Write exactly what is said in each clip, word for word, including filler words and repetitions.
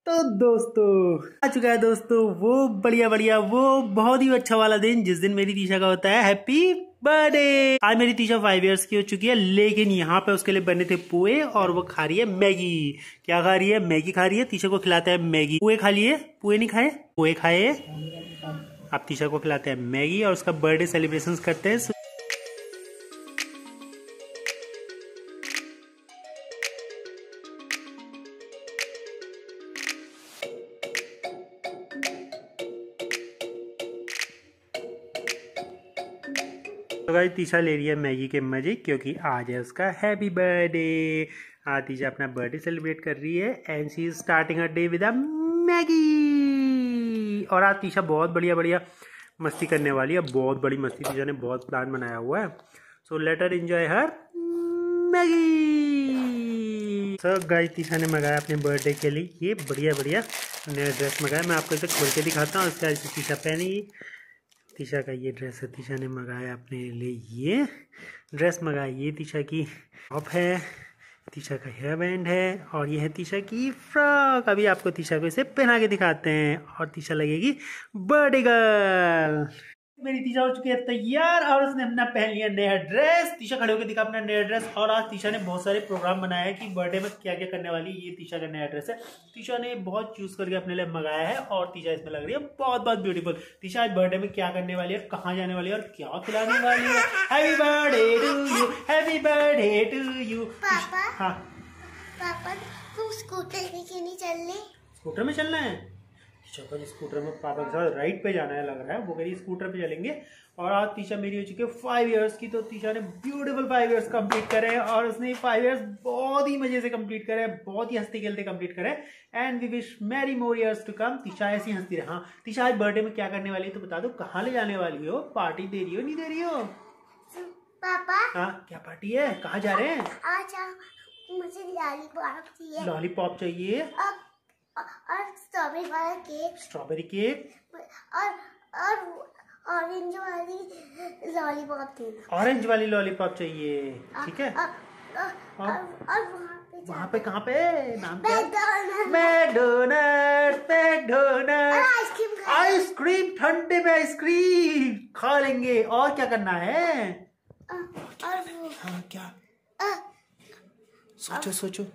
तो दोस्तों आ चुका है दोस्तों वो बढ़िया बढ़िया वो बहुत ही अच्छा वाला दिन जिस दिन मेरी तीशा का होता है हैप्पी बर्थडे। आज मेरी तीशा फाइव इयर्स की हो चुकी है, लेकिन यहाँ पे उसके लिए बने थे पोए और वो खा रही है मैगी। क्या खा रही है? मैगी खा रही है। तीशा को खिलाता है मैगी। पोए खा लिए? पोए नहीं खाए? पोए खाए। आप तीशा को खिलाते हैं मैगी और उसका बर्थडे सेलिब्रेशन करते हैं। तो गाइस तीशा ले रही है मैगी के मजे क्योंकि आज है उसका हैप्पी बर्थडे। आज तीशा अपना बर्थडे सेलिब्रेट कर रही है and she is starting her day with a Maggi. और आज तीशा बहुत बढ़िया बढ़िया मस्ती करने वाली है। बहुत बड़ी मस्ती तीशा ने बहुत प्लान बनाया हुआ है। So let her enjoy her Maggi. So guys Tisha ने मंगाया अपने बर्थडे के लिए ये बढ़िया बढ़िया नया ड्रेस मंगाया। मैं आपको इसे खोल के दिखाता हूँ। इसका ऐसे तीशा पहनी। तीशा का ये ड्रेस है। तीशा ने मंगाया अपने लिए ये ड्रेस मंगाई। ये तीशा की टॉप है, तीशा का हेयर बैंड है और ये है तीशा की फ्रॉक। अभी आपको तीशा को इसे पहना के दिखाते हैं और तीशा लगेगी बर्थडे गर्ल। मेरी तीशा हो चुकी है तैयार और उसने अपना पहन लिया नया ड्रेस। तीशा खड़े होकर दिखा अपना नया ड्रेस। और आज तीशा ने बहुत सारे प्रोग्राम बनाया है कि बर्थडे में क्या क्या करने वाली है। ये तीशा का नया ड्रेस है। तीशा ने बहुत चूज करके अपने लिए मंगाया है और तीशा इसमें लग रही है बहुत बहुत ब्यूटीफुल। तीशा आज बर्थडे में क्या करने वाली है, कहाँ जाने वाली है और क्या खिलाने वाली है। Happy birthday to you, happy birthday to you. पापा, हाँ पापा तू स्कूटर पे क्यों नहीं चल रही? स्कूटर में चलना है। चलो स्कूटर में पापा के साथ राइड पे जाना है लग रहा है। वो कह रही स्कूटर पे चलेंगे। और आज तीशा मेरी हो चुकी है फाइव इयर्स की। तो तीशा ने ब्यूटीफुल फाइव इयर्स कंप्लीट करे और उसने फाइव इयर्स बहुत ही मजे से कंप्लीट करे, बहुत ही हंसते खेलते कंप्लीट करे। And we wish many more years to come. Tisha ऐसी हंसती रहे। हाँ तीशा आज बर्थडे में क्या करने वाली है तो बता दो। कहाँ ले जाने वाली हो? पार्टी दे रही हो नहीं दे रही हो? पापा हाँ क्या पार्टी है? कहाँ जा रहे हैं? आज मुझे लॉलीपॉप चाहिए। लॉलीपॉप चाहिए और और स्ट्रॉबेरी वाला केक। स्ट्रॉबेरी केक और और ऑरेंज वाली लॉलीपॉप देना। ऑरेंज वाली लॉलीपॉप चाहिए। ठीक है। और और और वहाँ पे कहाँ पे नाम क्या? McDonald's. McDonald's McDonald's ice cream ice cream ठंडे में आइसक्रीम खा लेंगे। और क्या करना है? और वो हाँ क्या? सोचो सोचो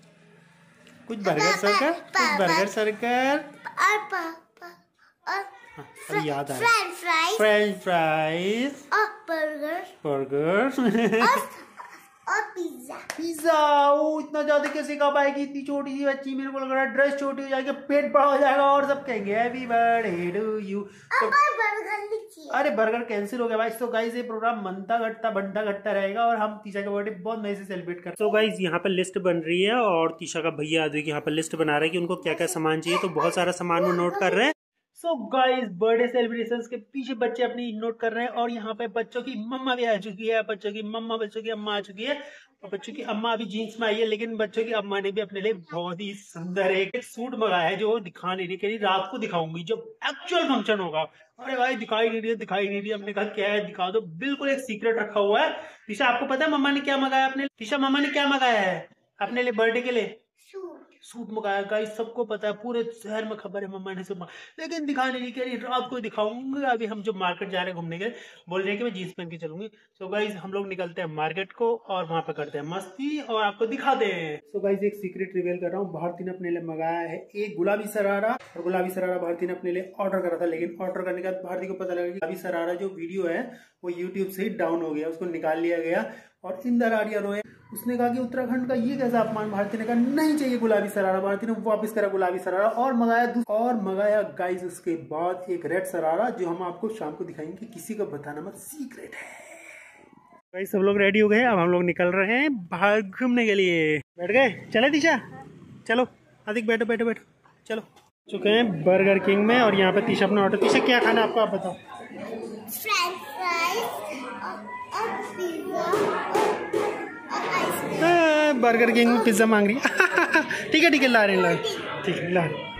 कुछ बर्गर सर्कर कुछ बर्गर सर्कर और पापा और अभी याद आया फ्रेंच फ्राइज फ्रेंच फ्राइज और बर्गर बर्गर और और पिज्जा। पिज्जा। वो इतना ज्यादा कैसे खा पाएगी इतनी छोटी सी बच्ची? मेरे को लग रहा है ड्रेस छोटी हो जाएगी, पेट बड़ा हो जाएगा और सब कहेंगे happy birthday to you. Burger लिखिए। अरे बर्गर कैंसिल हो गया भाई। तो गाइस ये प्रोग्राम बनता घटता बनता घटता रहेगा और हम तीशा का बर्थडे बहुत मजे से सेलिब्रेट करते हैं। तो गाइस यहाँ पर लिस्ट बन रही है और तीशा का भैया आदि यहाँ पर लिस्ट बना रहा है कि उनको क्या क्या सामान चाहिए। तो बहुत सारा सामान वो नोट कर रहे हैं। सो गाइस बर्थडे सेलिब्रेशंस के पीछे बच्चे अपनी नोट कर रहे हैं और यहाँ पे बच्चों की मम्मा भी आ चुकी है। बच्चों की मम्मा बच्चों की अम्मा आ चुकी है और बच्चों की अम्मा अभी जीन्स में आई है, लेकिन बच्चों की अम्मा ने भी अपने लिए बहुत ही सुंदर एक सूट मंगाया है जो दिखा नहीं रही। कह रही रात को दिखाऊंगी जब एक्चुअल फंक्शन होगा। अरे भाई दिखाई नहीं रही है दिखाई नहीं रही है। हमने कहा क्या है दिखा दो। बिल्कुल एक सीक्रेट रखा हुआ है। तीशा आपको पता है मम्मा ने क्या मंगाया अपने? तीशा मम्मा ने क्या मंगाया है अपने लिए बर्थडे के लिए? सूट मंगाया। गाइस सबको पता है, पूरे शहर में खबर है मम्मा ने सूट मंगाया, लेकिन दिखाने नहीं कह रही रात को दिखाऊंगी। अभी हम जो मार्केट जा रहे हैं घूमने के लिए बोल रहे हैं कि मैं जींस पहन के चलूंगी। सो गाइस हम लोग निकलते हैं मार्केट को और वहां पे करते हैं मस्ती और आपको दिखाते हैं। सो गाइस एक सीक्रेट रिवील कर रहा हूँ। भारती ने अपने लिए मंगाया है एक गुलाबी सरारा और गुलाबी सरारा भारती ने अपने लिए ऑर्डर करा था, लेकिन ऑर्डर करने के बाद भारती को पता लगा कि गुलाबी सरारा जो वीडियो है वो यूट्यूब से ही डाउन हो गया, उसको निकाल लिया गया। और इंदर आर्या रोए उसने कहा कि उत्तराखंड का ये कैसा अपमान। भारती ने कहा नहीं चाहिए गुलाबी सरारा। भारती ने वापस करा गुलाबी सरारा और मंगाया और मंगाया गाइस उसके बाद एक रेड सरारा जो हम आपको शाम को दिखाएंगे। किसी को बताना मत, सीक्रेट है। गाइस सब लोग रेडी हो गए। अब हम लोग निकल रहे हैं बाहर घूमने के लिए। बैठ गए? चले तीशा चलो। अधिक बैठो बैठो बैठो चलो। चुके हैं बर्गर किंग में और यहाँ पे तीशा अपना ऑर्डर। तीशा क्या खाना आपको आप बताओ? फ्रेंच फ्राइज और पिज्जा और आइसक्रीम। बर्गर किंग में पिज्जा मांग रही है। ठीक है ठीक है ला रहे ला ठीक है ला रहे।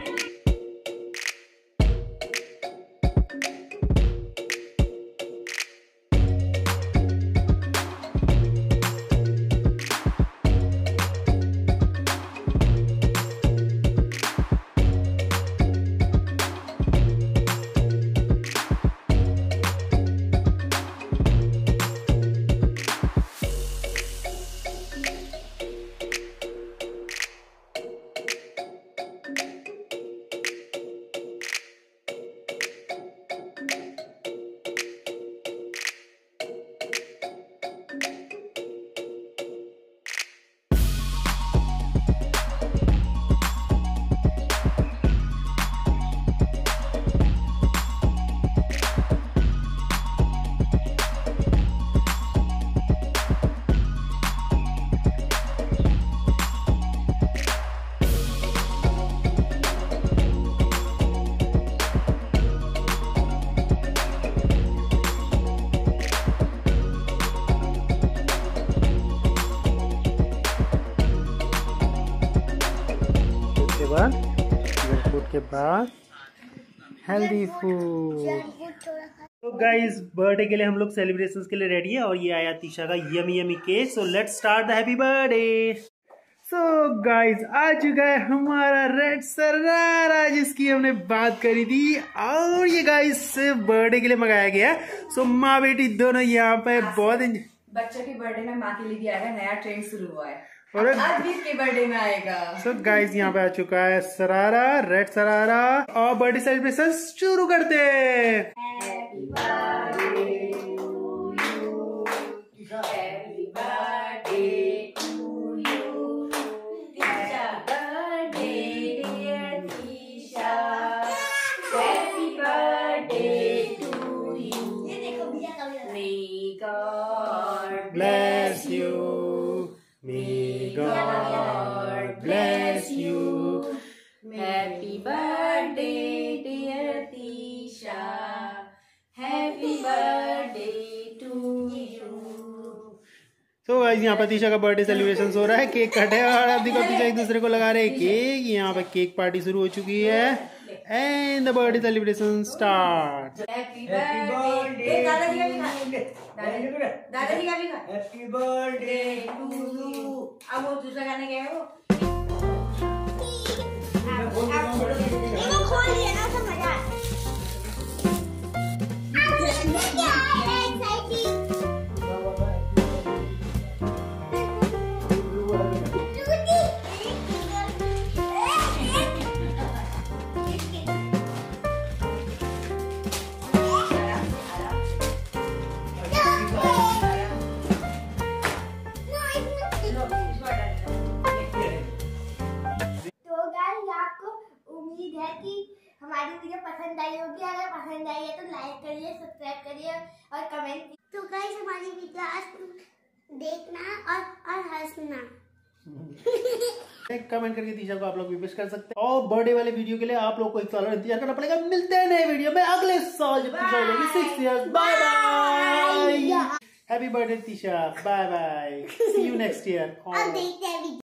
फूड के बाद हेल्दी फूड। तो गाइस बर्थडे के लिए हम लोग सेलिब्रेशंस के लिए रेडी है और ये आया तीशा का yummy yummy cake. So let's start the happy birthday. So guys आ चुका है हमारा रेड सरारा जिसकी हमने बात करी थी और ये गाइस बर्थडे के लिए मंगाया गया। सो माँ बेटी दोनों यहाँ पे बहुत बच्चों की बर्थडे में माँ के लिए भी आएगा, नया ट्रेंड शुरू हुआ है और आज भी इसके बर्थडे में आएगा। सो गाइस यहाँ पे आ चुका है सरारा, रेड सरारा और बर्थडे सेलिब्रेशन शुरू करते हैं। Happy birthday to you, happy birthday to you, Tisha birthday dear Tisha, happy birthday to you. ये देखो भैया का may God bless you, may God bless you. Happy birthday dear Tisha, happy birthday to you. तो guys यहाँ पर तीशा का birthday celebration हो रहा है, केक कटे और आप देखो तीशा एक दूसरे को लगा रहे हैं केक। यहाँ पर केक पार्टी शुरू हो चुकी है and the birthday celebration start. Happy birthday दादाजी का भी खा, दादाजी का भी खा। Happy birthday to you. अब वो दूसरा गाने गए वो खोल दिया ना तो मजा है कि हमारी वीडियो पसंद आई होगी। अगर पसंद आई है तो लाइक करिए, सब्सक्राइब करिए और कमेंट। तो गाइस हमारी वीडियो आज देखना और और हंसना। कमेंट करके तीशा को आप लोग भी विश कर सकते हैं और बर्थडे वाले वीडियो के लिए आप लोग को एक साल और इंतजार करना पड़ेगा। मिलते हैं नए वीडियो में अगले साल जब तीशा हो जाएगी six years. Bye bye, happy birthday Tisha, bye bye, see you next year.